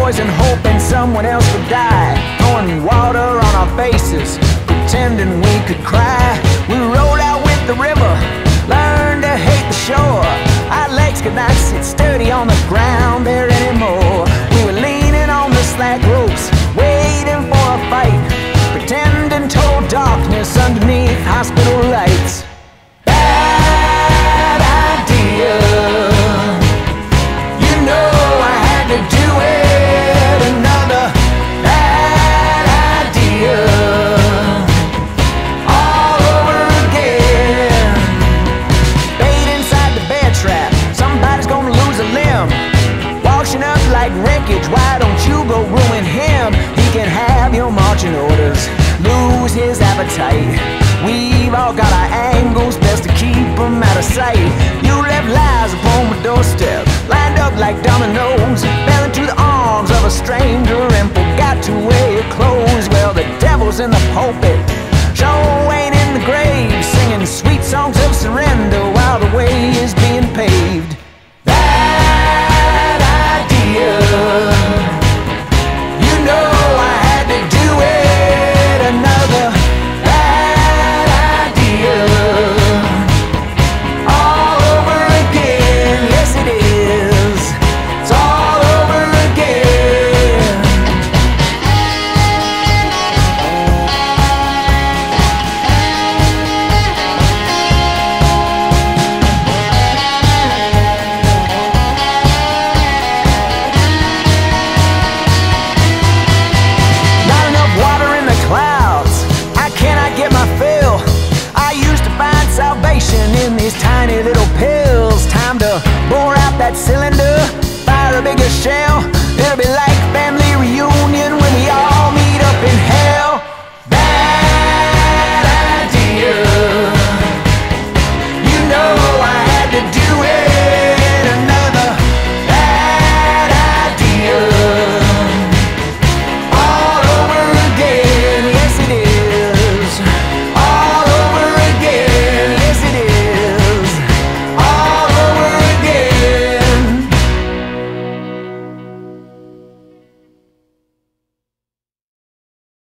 poison, hoping someone else would die. Throwing water on our faces, pretending we could cry. We rolled out with the river, learned to hate the shore. Our legs could not sit sturdy on the ground there anymore. We were leaning on the slack ropes, waiting for a fight, pretending total darkness underneath hospital lights. Bad idea, you know I had to do it. Another bad idea, all over again. Bait inside the bear trap, somebody's gonna lose a limb. Washing up like wreckage, why don't you go ruin him? He can have your marching orders, lose his appetite. We've all got our angles, best to keep them out of sight. You left lies upon my doorstep, lined up like dominoes. Fell into the arms of a stranger and forgot to wear your clothes. Well, the devil's in the pulpit,